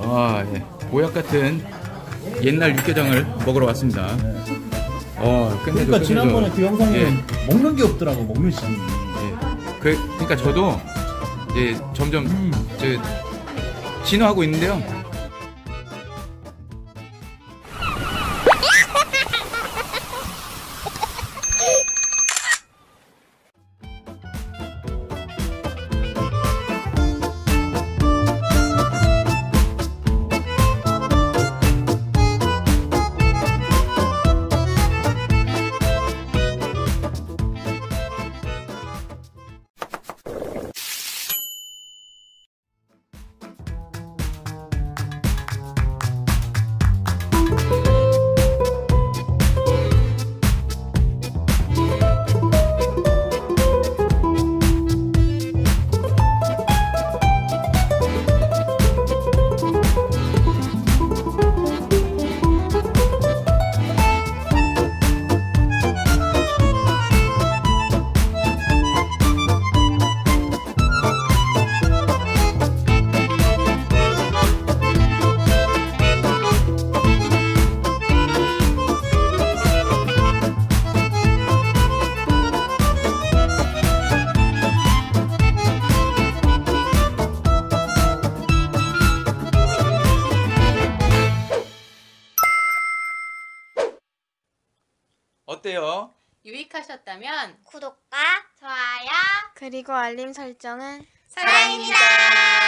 아, 예. 보약 같은 옛날 육개장을 먹으러 왔습니다. 끝내줘. 그러니까 지난번에 그 영상에 예. 먹는 게 없더라고, 먹는 시간이. 예. 그러니까 저도 이제 점점 진화하고 있는데요. 어때요? 유익하셨다면 구독과 좋아요 그리고 알림 설정은 사랑입니다.